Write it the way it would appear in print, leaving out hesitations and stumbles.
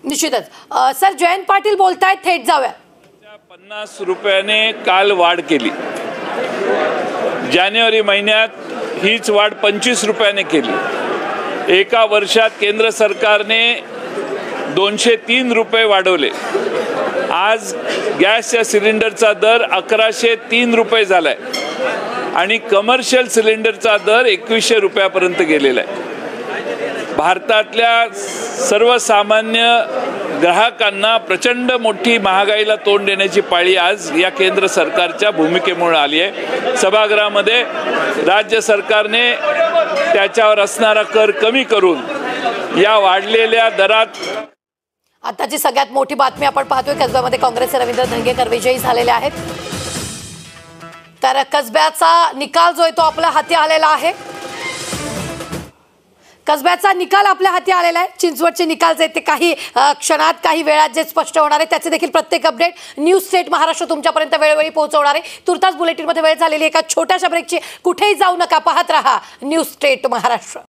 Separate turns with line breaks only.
निश्चितच सर जयंत पाटील बोलतायत, थेट जाऊया.
50 रुपयाने काल वाढ केली. जानेवारी महिन्यात हीच वाढ 25 रुपयाने केली. एका वर्षात केंद्र सरकारने 203 रुपये वाढवले. आज गॅसच्या सिलेंडरचा दर 1103 रुपये झालाय आणि कमर्शियल सिलेंडरचा दर 2100 रुपयापर्यंत गेलेला आहे. भारतातल्या सर्वसामान्य ग्राहकांना प्रचंड मोठी महागाईला तोंड देण्याची पाळी आज या केंद्र सरकारच्या भूमिकेमुळे आली आहे. सभागृहामध्ये राज्य सरकारने त्याच्यावर असणारा कर कमी करून या वाढलेल्या दरात.
आताची सगळ्यात मोठी बातमी आपण पाहतोय, कसब्यामध्ये काँग्रेसचे रवींद्र धंगेकर विजयी झालेले आहेत. तर कसब्याचा निकाल जो आहे तो आपल्या हाती आलेला आहे. कसब्याचा निकाल आपल्या हाती आलेला आहे. चिंचवडचे निकाल जे ते काही क्षणात, काही वेळात जे स्पष्ट होणार आहे त्याचे देखील प्रत्येक अपडेट न्यूज स्टेट महाराष्ट्र तुमच्यापर्यंत वेळोवेळी पोहोचवणार आहे. तुर्तास बुलेटिनमध्ये वेळ झालेली एका छोट्याशा ब्रेकची. कुठेही जाऊ नका, पाहत रहा न्यूज स्टेट महाराष्ट्र.